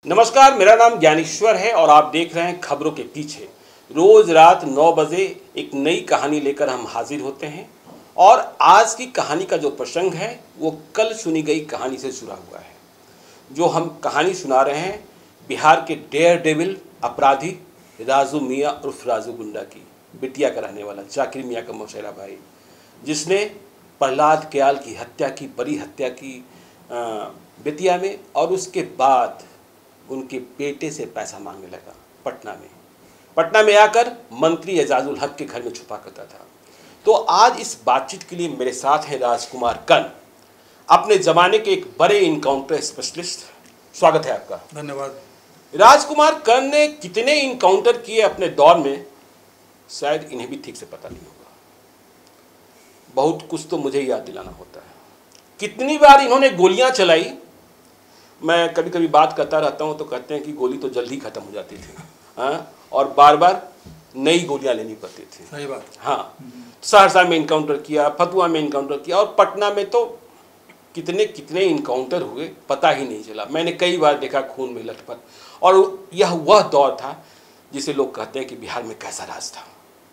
नमस्कार, मेरा नाम ज्ञानेश्वर है और आप देख रहे हैं खबरों के पीछे। रोज रात 9 बजे एक नई कहानी लेकर हम हाजिर होते हैं और आज की कहानी का जो प्रसंग है वो कल सुनी गई कहानी से जुड़ा हुआ है। जो हम कहानी सुना रहे हैं बिहार के डेयर डेविल अपराधी राजू मियाँ उर्फ राजू गुंडा की, बिटिया का रहने वाला जाकिर मियाँ का मौसेरा भाई, जिसने प्रहलाद कयाल की हत्या की, बड़ी हत्या की बेतिया में, और उसके बाद उनके बेटे से पैसा मांगने लगा पटना में आकर मंत्री एजाजुल हक के घर में छुपा करता था। तो आज इस बातचीत के लिए मेरे साथ हैं राजकुमार कर्ण, अपने जमाने के एक बड़े इनकाउंटर स्पेशलिस्ट। स्वागत है आपका। धन्यवाद। राजकुमार कर्ण ने कितने इनकाउंटर किए अपने दौर में, शायद इन्हें भी ठीक से पता नहीं होगा। बहुत कुछ तो मुझे याद दिलाना होता है। कितनी बार इन्होंने गोलियां चलाई। मैं कभी कभी बात करता रहता हूं तो कहते हैं कि गोली तो जल्दी खत्म हो जाती थी, हाँ, और बार बार नई गोलियां लेनी पड़ती थी। सही बात। हाँ, सहरसा में इनकाउंटर किया, फतुहा में इनकाउंटर किया, और पटना में तो कितने कितने इनकाउंटर हुए पता ही नहीं चला। मैंने कई बार देखा खून में लथपथ, और यह वह दौर था जिसे लोग कहते हैं कि बिहार में कैसा राज था।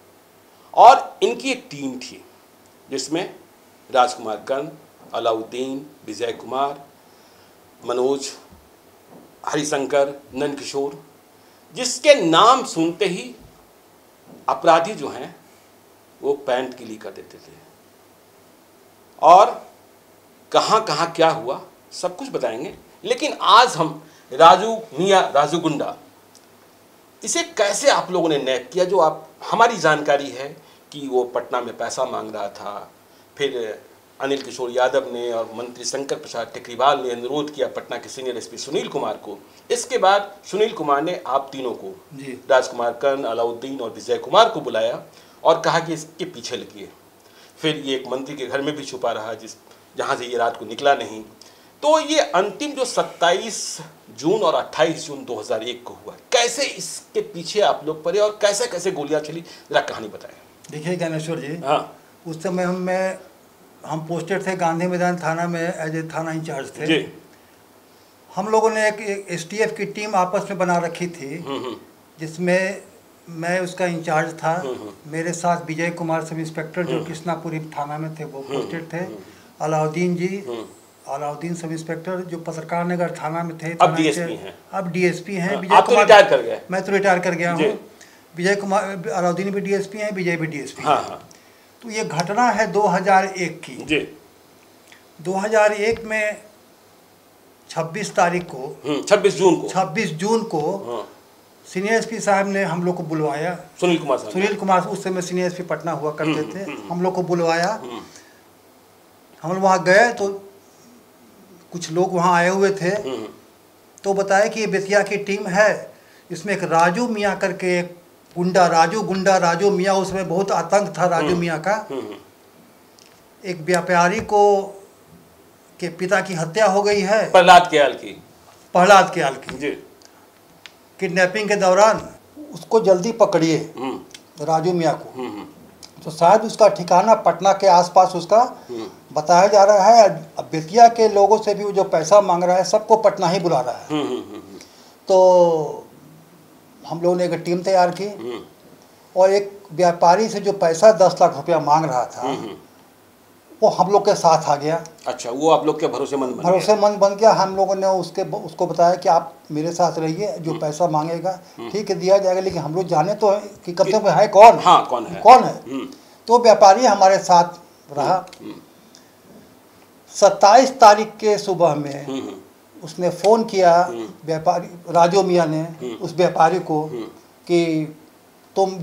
और इनकी एक टीम थी जिसमें राजकुमार कर्ण, अलाउद्दीन, विजय कुमार, मनोज, हरिशंकर, नंदकिशोर, जिसके नाम सुनते ही अपराधी जो हैं वो पैंट गीली कर देते थे। और कहाँ कहाँ क्या हुआ सब कुछ बताएंगे। लेकिन आज हम राजू मियाँ, राजू गुंडा, इसे कैसे आप लोगों ने नैप किया? जो आप, हमारी जानकारी है कि वो पटना में पैसा मांग रहा था, फिर अनिल किशोर यादव ने और मंत्री शंकर प्रसाद टेकरीवाल ने अनुरोध किया पटना के सीनियर एसपी सुनील कुमार को। इसके बाद सुनील कुमार ने आप तीनों को, राजकुमार कर्ण, अलाउद्दीन और विजय कुमार को बुलाया और कहा कि इसके पीछे लगिए। फिर ये एक मंत्री के घर में भी छुपा रहा जहाँ से ये रात को निकला नहीं। तो ये अंतिम जो 27 जून और 28 जून 2001 को हुआ, कैसे इसके पीछे आप लोग पड़े और कैसे कैसे गोलियां चली, जरा कहानी बताएं। देखिए ज्ञानेश्वर जी, हाँ, उस समय हम पोस्टेड थे गांधी मैदान थाना में, एज ए थाना इंचार्ज थे जी। हम लोगों ने एक एसटीएफ की टीम आपस में बना रखी थी, जिसमें मैं उसका इंचार्ज था। मेरे साथ विजय कुमार सब इंस्पेक्टर जो कृष्णापुरी थाना में थे वो पोस्टेड थे, अलाउद्दीन जी, अलाउद्दीन सब इंस्पेक्टर जो पत्रकार नगर थाना में थे, अब डीएसपी हैं। अब डीएसपी हैं। आप तो रिटायर कर गए। मैं तो रिटायर कर गया हूँ। विजय कुमार, अलाउद्दीन भी डीएसपी हैं, विजय भी डीएसपी हैं। हाँ। तो ये घटना है 2001 की जी। 2001 में 26 तारीख को, 26 जून को सीनियर एसपी साहब ने हम लोग को बुलवाया। सुनील कुमार उस समय सीनियर एसपी पटना हुआ करते थे। हम लोग को बुलवाया, हम लोग वहाँ गए तो कुछ लोग वहाँ आए हुए थे। तो बताया कि ये बेतिया की टीम है, इसमें एक राजू मियाँ करके एक गुंडा, राजू मियाँ, उसमें बहुत आतंक था राजू मियाँ का। एक व्यापारी को के पिता की हत्या हो गई है, प्रहलाद कयाल की जी। किडनैपिंग के दौरान उसको जल्दी पकड़िए, राजू मियाँ को। तो शायद उसका ठिकाना पटना के आसपास उसका बताया जा रहा है। अब बेतिया के लोगों से भी वो जो पैसा मांग रहा है सबको पटना ही बुला रहा है। तो हम लोगों ने एक टीम तैयार की और एक व्यापारी से जो पैसा 10 लाख रुपया मांग रहा था वो हम लोग के साथ आ गया। अच्छा, वो आप लोग के भरोसेमंद बन गया। हम लोगों ने उसको बताया कि आप मेरे साथ रहिए, जो पैसा मांगेगा ठीक है दिया जाएगा, लेकिन हम लोग जाने तो है कि कब तक है कौन। हाँ, कौन है। तो व्यापारी हमारे साथ रहा। 27 तारीख के सुबह में उसने फ़ोन किया, व्यापारी राजू मियाँ ने उस व्यापारी को, कि तुम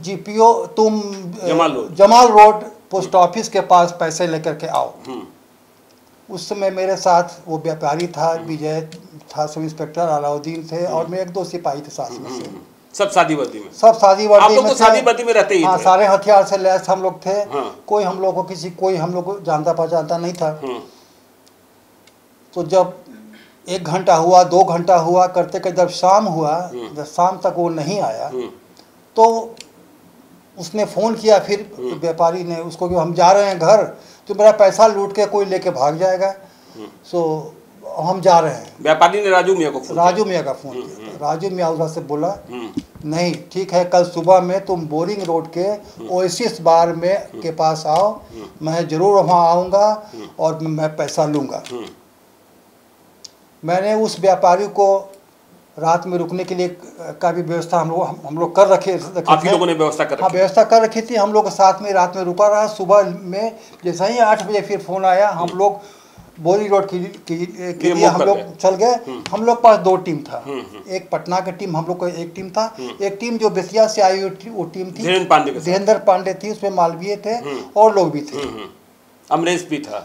जमाल रोड पोस्ट ऑफिस के पास पैसे लेकर के आओ। उस समय मेरे साथ वो व्यापारी था, विजय था, सब इंस्पेक्टर, अलाउद्दीन थे और मैं 1-2 सिपाही थे साथ में से। सब शादी वर्दी में रहते ही। हाँ, सारे हथियार से लैस हम लोग थे। कोई हम लोग को जानता पहचानता नहीं था। तो जब 1 घंटा हुआ, 2 घंटा हुआ, करते करते जब शाम हुआ, जब शाम तक वो नहीं आया तो उसने फ़ोन किया फिर व्यापारी ने उसको कि हम जा रहे हैं घर, तो मेरा पैसा लूट के कोई लेके भाग जाएगा। सो हम जा रहे हैं। व्यापारी ने राजू मियाँ को फोन राजू मियाँ का फोन किया। राजू मियाँ उधर से बोला नहीं ठीक है, कल सुबह में तुम बोरिंग रोड के ओएसिस बार में के पास आओ, मैं ज़रूर वहाँ आऊँगा और मैं पैसा लूँगा। मैंने उस व्यापारी को रात में रुकने के लिए का भी व्यवस्था हम लोग कर रखे थे। आप ही लोगों ने व्यवस्था कर रखी? हाँ, व्यवस्था कर रखी थी। हम लोग के साथ में रात में रुका रहा। सुबह में जैसे ही 8 बजे फिर फ़ोन आया, हम लोग बोरी रोड के लिए हम लोग चल गए। हम लोग पास 2 टीम था, एक पटना का टीम, हम लोग का एक टीम था, एक टीम जो बेतिया से आई वो टीम थी, धीरेन्द्र पांडे थी, उसमें मालवीय थे और लोग भी थे, अमरेश भी था,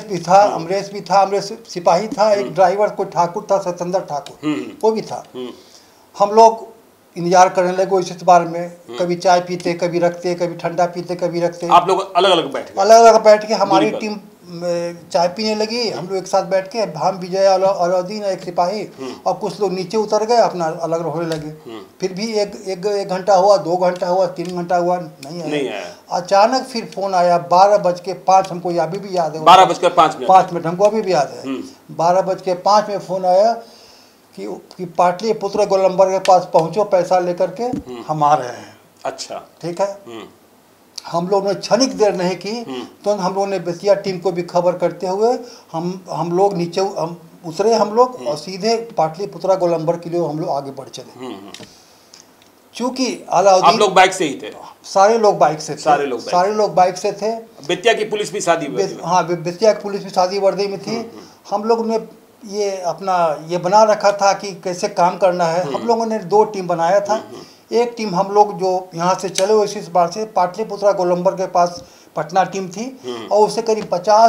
अमरेश सिपाही था, एक ड्राइवर कोई ठाकुर था, सत्येंद्र ठाकुर वो भी था। हम लोग इंतजार करने लगे इस बार में, कभी चाय पीते, कभी रखते, कभी ठंडा पीते, कभी रखते। आप लोग अलग अलग बैठ के हमारी टीम चाय पीने लगी, हम लोग एक साथ बैठ के, हम विजय अलाउद्दीन एक सिपाही और कुछ लोग नीचे उतर गए, अपना अलग होने लगे। फिर भी एक घंटा हुआ, 2 घंटा हुआ, 3 घंटा हुआ, नहीं आया। अचानक फिर फोन आया 12:05, हमको अभी भी याद है, 12:05 हमको अभी भी याद है। 12:05 में फोन आया कि पाटलिपुत्र गोलंबर के पास पहुंचो, पैसा लेकर के हम आ रहे हैं। अच्छा, ठीक है। हम लोग ने क्षणिक देर नहीं की, तो हम लोगों ने बेतिया टीम को भी खबर करते हुए हम लोग नीचे उतरे हम लोग और सीधे पाटलिपुत्रा गोलंबर के लिए हम लोग आगे बढ़ चले। चूँकि अलाउद्दीन, आप लोग बाइक से ही थे? सारे लोग बाइक से थे, सारे लोग बाइक से थे। बेतिया की पुलिस भी शादी हाँ, बेतिया की पुलिस भी शादी वर्दी में थी। हम लोग ने ये बना रखा था कि कैसे काम करना है। हम लोगों ने 2 टीम बनाया था। एक टीम हम लोग जो यहाँ से चले हुए इस बार से पाटलिपुत्रा गोलंबर के पास पटना टीम थी, और उससे करीब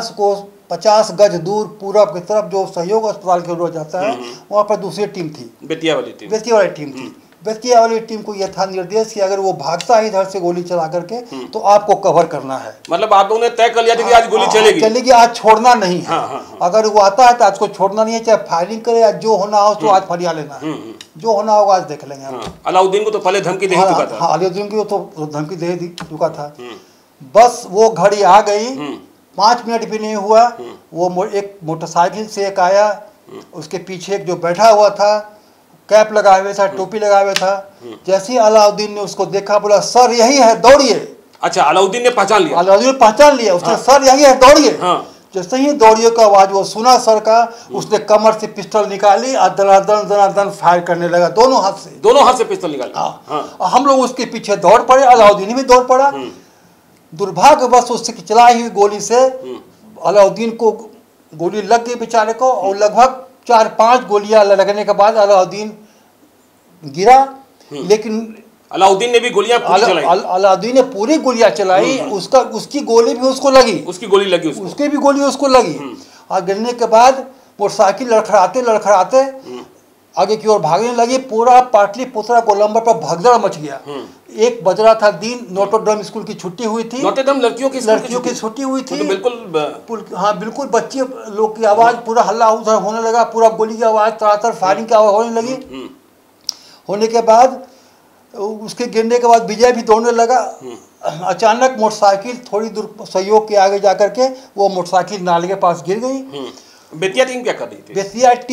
50 गज दूर पूरब की तरफ जो सहयोग अस्पताल के रोड जाता है, वहाँ पर दूसरी टीम थी, बेतिया वाली टीम थी। बेतिया वाली टीम को यह था निर्देश कि अगर वो भागता है इधर से गोली चला करके तो आपको कवर करना है। मतलब आप लोगों ने तय कर लिया था कि आज गोली चलेगी, आज छोड़ना नहीं है। अगर वो आता है तो आज को छोड़ना नहीं है, चाहे फायरिंग करे या जो होना हो तो आज फरिया लेना है, जो होना होगा आज देख लेंगे हम। अलाउद्दीन को तो पहले धमकी दे चुका था। हाँ, अलाउद्दीन को तो धमकी दे चुका था। बस वो घड़ी आ गई, 5 मिनट भी नहीं हुआ, वो एक मोटरसाइकिल से एक आया, उसके पीछे एक जो बैठा हुआ था, कैप लगाए हुए था, टोपी लगाए हुए था। जैसे ही अलाउद्दीन ने उसको देखा, बोला सर यही है, दौड़िए। अच्छा, अलाउद्दीन ने पहचान लिया? उसने सर यही है, दौड़िए। जैसे ही दौड़िए का आवाज वो सुना सर का, उसने कमर से पिस्टल निकाली और दनादन फायर करने लगा, दोनों हाथ से पिस्टल निकाला। हम लोग उसके पीछे दौड़ पड़े, अलाउद्दीन भी दौड़ पड़ा। दुर्भाग्यवश उससे चलाई हुई गोली से अलाउद्दीन को गोली लग गई बेचारे को, और लगभग 4-5 गोलियां लगने के बाद अलाउद्दीन गिरा। लेकिन अलाउद्दीन ने भी गोलियां चलाई? अलाउद्दीन ने पूरी गोलियां चलाई, उसकी गोली भी उसको लगी, उसकी भी गोली उसको लगी। और गिरने के बाद मोटरसाइकिल लड़खड़ाते आगे की ओर भागने लगी। पूरा पाटलिपुत्रा गोलंबर पर भगदड़ मच गया। 1 बज रहा था दिन, नोटरडम स्कूल की छुट्टी हुई थी। नोटरडम लड़कियों की छुट्टी हुई थी। बिल्कुल, हाँ बिल्कुल, बच्चे लोग की आवाज़, पूरा हल्ला उधर होने लगा, पूरा गोली की आवाज़, तड़ातड़ फायरिंग की आवाज़ होने लगी। होने के बाद उसके गिरने के बाद विजय भी दौड़ने लगा। अचानक मोटरसाइकिल थोड़ी दूर सहयोग के आगे जाकर के वो मोटरसाइकिल नाले के पास गिर गई। बेतिया टीम क्या कर रही थी?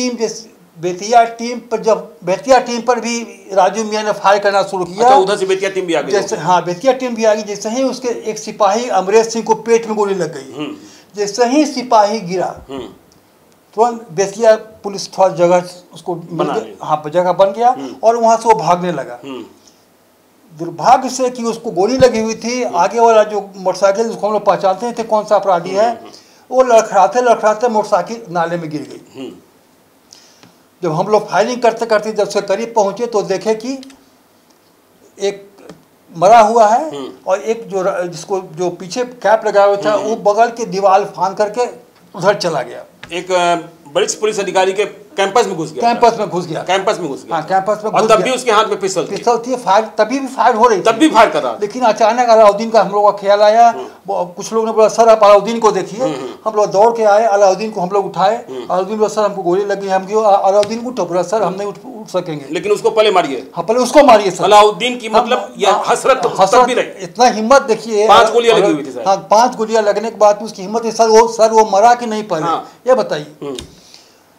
बेतिया टीम पर भी राजू मियाँ ने फायर करना शुरू किया। अच्छा, उधर से बेतिया टीम भी आ गई? बेतिया टीम भी आ गई। जैसे ही उसके एक सिपाही अमरेश सिंह को पेट में गोली लग गई। जैसे ही सिपाही गिरा, तुरंत बेतिया पुलिस थोड़ा जगह उसको जगह बन गया और वहां से वो भागने लगा। दुर्भाग्य से कि उसको गोली लगी हुई थी, आगे वाला जो मोटरसाइकिल, उसको हम लोग पहचानते थे कौन सा अपराधी है, वो लड़खड़ाते मोटरसाइकिल नाले में गिर गई। जब हम लोग फायरिंग करते करते जब से करीब पहुंचे तो देखे कि एक मरा हुआ है और एक जो पीछे कैप लगाया हुआ था वो बगल के दीवार फांद करके उधर चला गया। एक वरिष्ठ पुलिस अधिकारी के कैंपस में घुस गया। कैंपस में घुस गया। हाँ, कैंपस में। और तब भी उसके हाथ में पिस्तौल थी। फायर तभी भी फायर हो रही थी। तब भी फायर कर रहा था। लेकिन अचानक अलाउद्दीन का हम लोग का ख्याल आया। कुछ लोगों ने बोला सर आप अलाउद्दीन को देखिए। हम लोग दौड़ के आए, अलाउद्दीन को हम लोग उठाए। अलाउद्दीन बोला सर हमको गोली लगी, हम क्यों? अलाउद्दीन को टोकरा सर हम नहीं उठ सकेंगे। लेकिन उसको पहले मारिए। हाँ, पहले उसको मारिए सर। अलाउद्दीन की मतलब हसरत भी रही। इतना हिम्मत देखिए। 5 गोलियां लगी हुई थी। हाँ, 5 गोलियां लगने के बाद उसकी हिम्मत है। सर वो मरा कि नहीं पहले ये बताइए।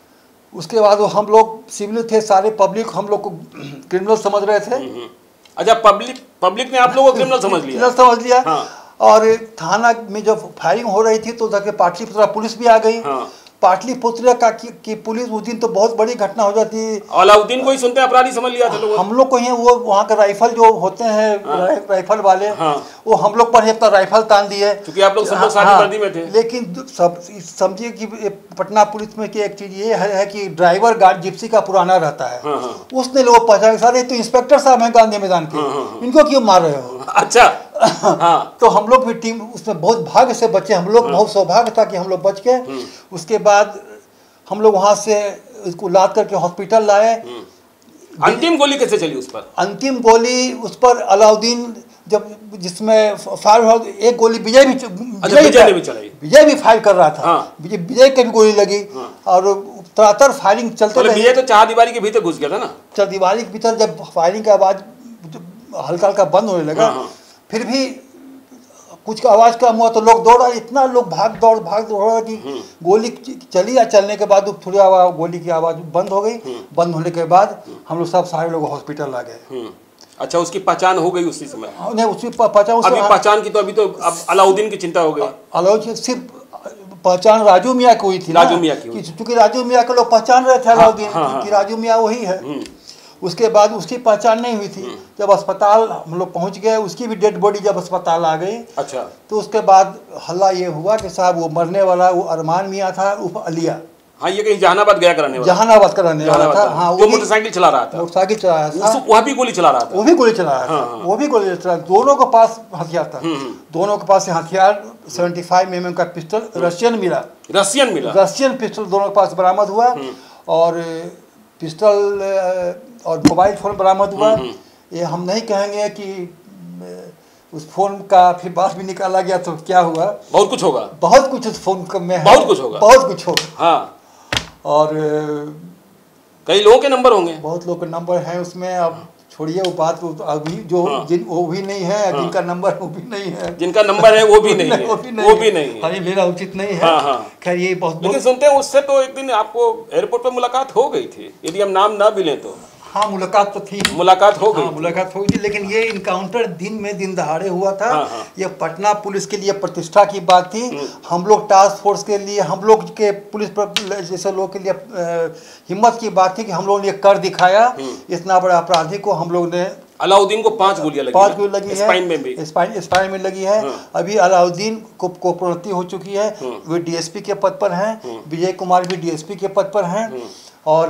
उसके बाद वो हम लोग सिविल थे, सारे पब्लिक हम लोग को क्रिमिनल समझ रहे थे। अच्छा, पब्लिक ने आप लोगों को क्रिमिनल समझ लिया? क्रिमिनल समझ लिया। हाँ। और थाना में जब फायरिंग हो रही थी तो उधर पाटलिपुत्रा पुलिस भी आ गई। हाँ। पाटलिपुत्रा की पुलिस उस दिन तो बहुत बड़ी घटना हो जाती है। अलाउद्दीन को ही सुनते अपराधी समझ लिया था लोगों? हम लोग को ही वो वहाँ का राइफल जो होते हैं, हाँ। राइफल वाले, हाँ। वो हम लोग पर अपना राइफल तान दिए, क्योंकि आप लोग सब लोग शादी वर्दी में थे। लेकिन सब समझिए कि पटना पुलिस में की एक चीज ये है कि ड्राइवर गार्ड जिप्सी का पुराना रहता है। हाँ, हाँ। उसने लोग पहचान, सारे तो इंस्पेक्टर साहब हैं गांधी मैदान के, इनको क्यों मार रहे हो? अच्छा। हाँ। तो हम लोग भी टीम उसमें बहुत भाग्य से बचे, हम लोग बहुत सौभाग्य था कि हम लोग बच गए। उसके बाद हम लोग वहाँ से इसको लाद करके हॉस्पिटल लाए। अंतिम गोली कैसे चली उस पर? अंतिम गोली उस पर अलाउद्दीन जब जिसमें फायर, एक गोली विजय भी चलाई, विजय भी फायर कर रहा था। हाँ। विजय की भी गोली लगी। हाँ। और तरातर फायरिंग चलते रही। विजय तो चारदीवारी के भीतर घुस गया था ना? चारदीवारी के भीतर जब फायरिंग का आवाज हल्का हल्का बंद होने लगा। हाँ। फिर भी कुछ का आवाज कम हुआ तो लोग दौड़ा, इतना लोग भाग दौड़ कि गोली चली। या चलने के बाद थोड़ी गोली की आवाज बंद हो गई। बंद होने के बाद हम लोग सब सारे लोग हॉस्पिटल आ गए। अच्छा, उसकी पहचान हो गई उसी समय? नहीं, उसकी पहचान की तो अभी तो अब अलाउद्दीन की चिंता हो गई। अलाउद्दीन सिर्फ पहचान राजू मियाँ की हुई थी। राजू मियाँ की, क्योंकि राजू मियाँ को लोग पहचान रहे थे अलाउद्दीन कि राजू मियाँ वही है। उसके बाद उसकी पहचान नहीं हुई थी। जब अस्पताल हम लोग पहुंच गए, उसकी भी डेड बॉडी जब अस्पताल आ गई। अच्छा। तो उसके बाद हल्ला ये हुआ कि साहब वो मरने वाला वो अरमान मियाँ था उर्फ अलिया। हाँ, ये कहीं जहानाबाद गया कराने वाला? जहानाबाद कराने वाला था। हाँ, वो मोटरसाइकिल चला रहा था। मोटरसाइकिल चला रहा था। वह भी गोली चला रहा था? वो भी गोली चला रहा था। वो भी गोली चला। दोनों के पास हथियार था। दोनों के पास हथियार 75 mm का पिस्टल रशियन पिस्टल दोनों के पास बरामद हुआ। और पिस्टल और मोबाइल फ़ोन बरामद हुआ। ये हम नहीं कहेंगे कि उस फोन का फिर बात भी निकाला गया तो क्या हुआ। बहुत कुछ होगा, बहुत कुछ उस फोन में, बहुत कुछ होगा, बहुत कुछ होगा। हाँ। और कई लोगों के नंबर होंगे, बहुत लोगों के नंबर हैं उसमें। अब छोड़िए वो बात, अभी जो जिन वो भी नहीं है, जिनका नंबर वो भी नहीं है, जिनका नंबर है वो भी नहीं है, वो भी नहीं है। अरे मेरा उचित नहीं है। खैर ये बहुत, लेकिन सुनते हैं उससे तो एक दिन आपको एयरपोर्ट पर मुलाकात हो गई थी, यदि हम नाम ना भी लें तो। हाँ, मुलाकात तो थी, मुलाकात हो गई। हाँ, मुलाकात हो गई थी, लेकिन ये इनकाउंटर दिन दहाड़े हुआ था। ये पटना पुलिस के लिए प्रतिष्ठा की बात थी। हम लोग टास्क फोर्स के लिए, हम लोग के पुलिस जैसे लोग के लिए हिम्मत की बात थी कि हम लोगों ने कर दिखाया। इतना बड़ा अपराधी को हम लोग ने, अलाउद्दीन को 5 गोलियां लगी, 5 गोली लगी है, स्पाइन में भी, स्पाइन में लगी है। अभी अलाउद्दीन को प्रोन्नति हो चुकी है, वे डीएसपी के पद पर हैं। विजय कुमार भी डीएसपी के पद पर हैं। और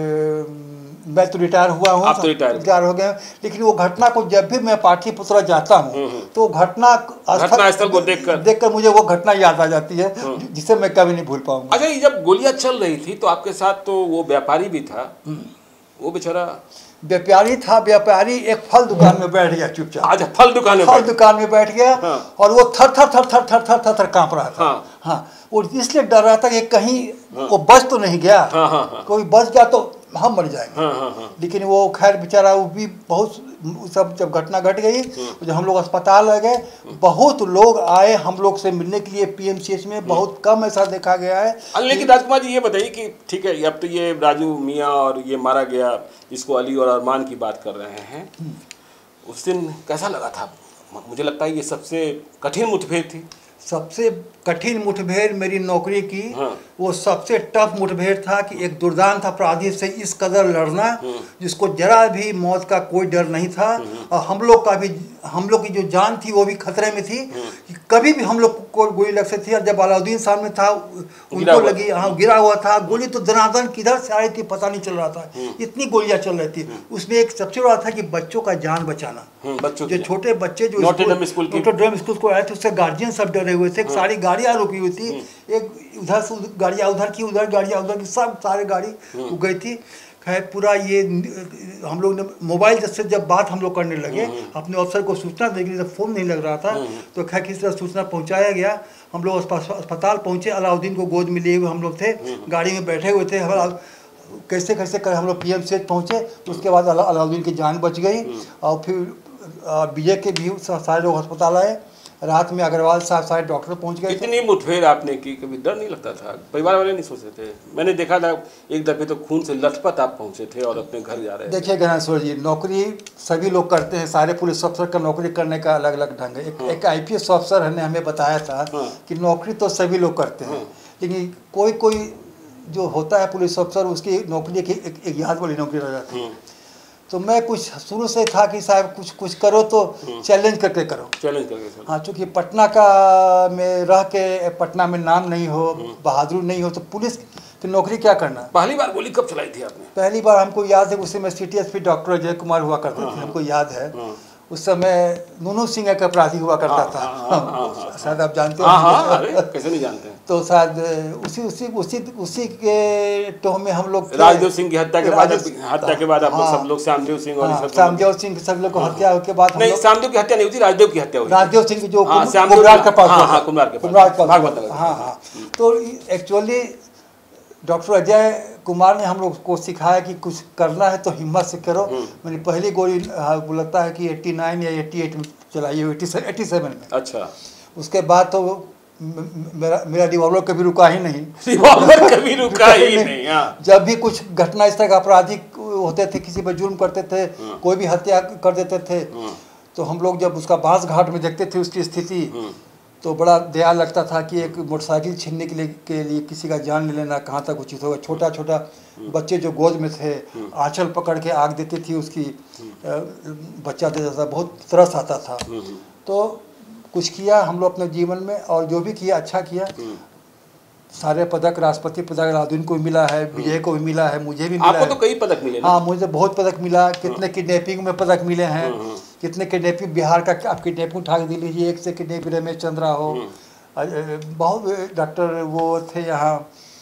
मैं तो रिटायर हुआ हूँ, आप तो रिटायर हो गए। लेकिन वो घटना को जब भी मैं पाटलिपुत्रा जाता हूँ तो घटना स्थल को देखकर मुझे वो घटना याद आ जाती है, जिसे मैं कभी नहीं भूल पाऊंगा। अच्छा, जब गोलियां चल रही थी तो आपके साथ तो वो व्यापारी भी था, वो बेचारा व्यापारी था। व्यापारी एक फल दुकान में बैठ गया चुपचाप। अच्छा, फल दुकान में बैठ गया। और वो थर थर कांप रहा था। हाँ, और इसलिए डर रहा था कि कहीं वो बच तो नहीं गया, कोई बच गया तो हम मर जाएंगे। लेकिन वो खैर बेचारा, वो भी बहुत, सब जब घटना घट गई, जब हम लोग अस्पताल आ गए, बहुत लोग आए हम लोग से मिलने के लिए पीएमसीएच में। बहुत कम ऐसा देखा गया है। लेकिन राजकुमार जी ये बताइए कि ठीक है, अब तो ये राजू मियाँ और ये मारा गया, इसको अली और अरमान की बात कर रहे हैं, उस दिन कैसा लगा था? मुझे लगता है ये सबसे कठिन मुठभेड़ थी। सबसे कठिन मुठभेड़ मेरी नौकरी की, वो सबसे टफ मुठभेड़ था कि एक दुर्दांत अपराधी से इस कदर लड़ना जिसको जरा भी मौत का कोई डर नहीं था। और हम लोग की जो जान थी वो भी खतरे में थी कि कभी भी हम लोग को गोली लग सकती थी। और जब अलाउद्दीन सामने था, उनको लगी, हाँ, गिरा हुआ था गोली, तो दनादन किधर से आ रही थी पता नहीं चल रहा था, इतनी गोलियां चल रही थी। उसमें एक सबसे बड़ा था कि बच्चों का जान बचाना। जो छोटे बच्चे जो नोट्रे-डेम स्कूल को आए थे, उससे गार्जियन सब डरे हुए थे। सारी गाड़ियां रुकी हुई थी, एक उधर से गाड़ियां उधर की, उधर गाड़ियां उधर की, सब सारे गाड़ी रुक गई थी। खैर पूरा ये हम लोग ने मोबाइल से जब बात हम लोग करने लगे, अपने अफसर को सूचना देने के लिए, फ़ोन नहीं लग रहा था, तो खैर किस तरह सूचना पहुंचाया गया। हम लोग अस्पताल पहुंचे, अलाउद्दीन को गोद में लिए हुए हम लोग थे, गाड़ी में बैठे हुए थे। कैसे कैसे कर हम लोग पीएमसीएच पहुंचे। तो उसके बाद अलाउद्दीन की जान बच गई। और फिर विजय के भी सारे लोग अस्पताल आए। रात में अग्रवाल साहब सारे डॉक्टर पहुंच गए। इतनी मुठभेड़ आपने की, कभी डर नहीं लगता था? परिवार वाले नहीं सोचते थे? मैंने देखा था एक दफे तो खून से लथपथ आप पहुंचे थे और अपने घर जा रहे थे। देखिए ज्ञानेश्वर जी, नौकरी सभी लोग करते हैं, सारे पुलिस अफसर का नौकरी करने का अलग अलग ढंग है। एक IPS ऑफिसर ने हमें बताया था कि नौकरी तो सभी लोग करते हैं, लेकिन कोई कोई जो होता है पुलिस अफसर, उसकी नौकरी एक याद वाली नौकरी रह जाती है। तो मैं कुछ शुरू से था कि साहब कुछ करो तो चैलेंज करके करो, चैलेंज करके। हाँ, चूँकि पटना का में रह के पटना में नाम नहीं हो, बहादुर नहीं हो, तो पुलिस की नौकरी क्या करना। पहली बार गोली कब चलाई थी आपने? पहली बार हमको याद है, उस समय CTSP डॉक्टर अजय कुमार हुआ करते थे, हमको याद है। उस समय नूनू सिंह एक अपराधी हुआ करता था, शायद आप जानते हैं। कैसे नहीं जानते हैं? तो शायद उसी के टोह में हम लोग राजदेव सिंह की हत्या के बाद आप लोग सब लोग श्यामदेव सिंह और श्यामदेव सिंह सब लोग को हत्या के बाद नहीं, श्यामदेव की हत्या नहीं हुई थी, राजदेव की हत्या हुई। राजदेव सिंह जो कुम्हार के पास, हाँ। तो एक्चुअली डॉक्टर अजय कुमार ने हम लोग को सिखाया कि कुछ करना है तो हिम्मत से करो। मैंने पहली गोली लगता है कि 89 या 88 में चलाई है, 87 में। अच्छा। उसके बाद तो मेरा रिवॉल्वर कभी रुका ही नहीं। रिवॉल्वर कभी रुका ही नहीं। जब भी कुछ घटना इस तरह का आपराधिक होते थे, किसी पर जुल्म करते थे, कोई भी हत्या कर देते थे, तो हम लोग जब उसका बांस घाट में देखते थे उसकी स्थिति, तो बड़ा दया लगता था कि एक मोटरसाइकिल छीनने के लिए किसी का जान ले लेना कहाँ तक उचित होगा। छोटा छोटा बच्चे जो गोद में थे, आंचल पकड़ के आग देती थी उसकी, बच्चा दे जाता, बहुत तरस आता था। तो कुछ किया हम लोग अपने जीवन में, और जो भी किया अच्छा किया। सारे पदक, राष्ट्रपति पदक अलाउद्दीन को भी मिला है, विजय को भी मिला है, मुझे भी मिला है। आपको तो कई पदक मिले ना? हाँ, मुझे बहुत पदक मिला। कितने किडनैपिंग में पदक मिले हैं, कितने किडनैपिंग बिहार का, आप किडनैपिंग उठा के दे लीजिए। एक से किडनैपिंग रमेश चंद्रा हो, बहुत डॉक्टर वो थे यहाँ,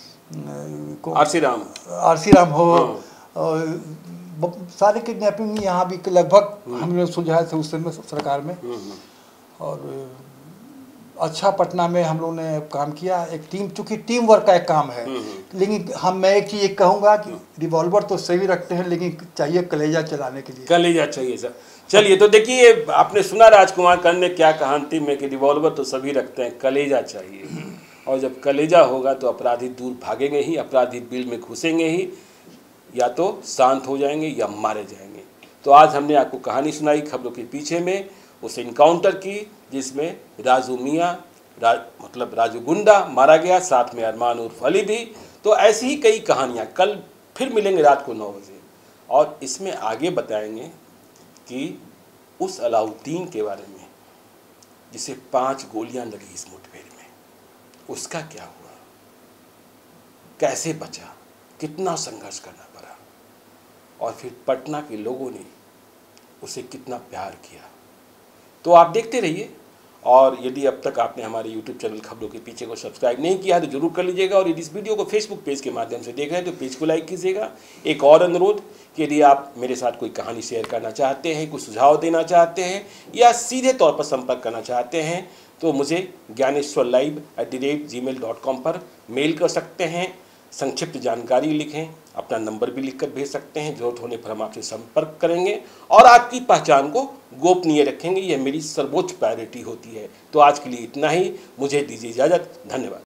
आरसी राम हो, और सारे किडनैपिंग यहाँ भी लगभग हम लोग सुलझाए थे उस समय सरकार में। और अच्छा पटना में हम लोग ने काम किया, एक टीम, चूँकि टीम वर्क का एक काम है। लेकिन मैं एक चीज़ कहूँगा कि रिवॉल्वर तो सभी रखते हैं, लेकिन चाहिए कलेजा चलाने के लिए। कलेजा चाहिए सर। चलिए, तो देखिए आपने सुना राजकुमार कर्ण ने क्या कहा अंतिम में कि रिवॉल्वर तो सभी रखते हैं, कलेजा चाहिए। और जब कलेजा होगा तो अपराधी दूर भागेंगे ही, अपराधी बिल में घुसेंगे ही, या तो शांत हो जाएंगे या मारे जाएंगे। तो आज हमने आपको कहानी सुनाई खबरों के पीछे में उस इनकाउंटर की, जिसमें राजू मियाँ मतलब राजू गुंडा मारा गया, साथ में अरमान उर्फ अली भी। तो ऐसी ही कई कहानियाँ कल फिर मिलेंगे रात को 9 बजे, और इसमें आगे बताएंगे कि उस अलाउद्दीन के बारे में जिसे 5 गोलियां लगी इस मुठभेड़ में, उसका क्या हुआ, कैसे बचा, कितना संघर्ष करना पड़ा, और फिर पटना के लोगों ने उसे कितना प्यार किया। तो आप देखते रहिए, और यदि अब तक आपने हमारे YouTube चैनल खबरों के पीछे को सब्सक्राइब नहीं किया है तो जरूर कर लीजिएगा, और यदि इस वीडियो को Facebook पेज के माध्यम से देख रहे हैं तो पेज को लाइक कीजिएगा। एक और अनुरोध कि यदि आप मेरे साथ कोई कहानी शेयर करना चाहते हैं, कुछ सुझाव देना चाहते हैं, या सीधे तौर पर संपर्क करना चाहते हैं, तो मुझे gyaneshwarlive@gmail.com पर मेल कर सकते हैं। संक्षिप्त जानकारी लिखें, अपना नंबर भी लिखकर भेज सकते हैं। जरूरत होने पर हम आपसे संपर्क करेंगे और आपकी पहचान को गोपनीय रखेंगे। यह मेरी सर्वोच्च प्रायोरिटी होती है। तो आज के लिए इतना ही, मुझे दीजिए इजाज़त। धन्यवाद।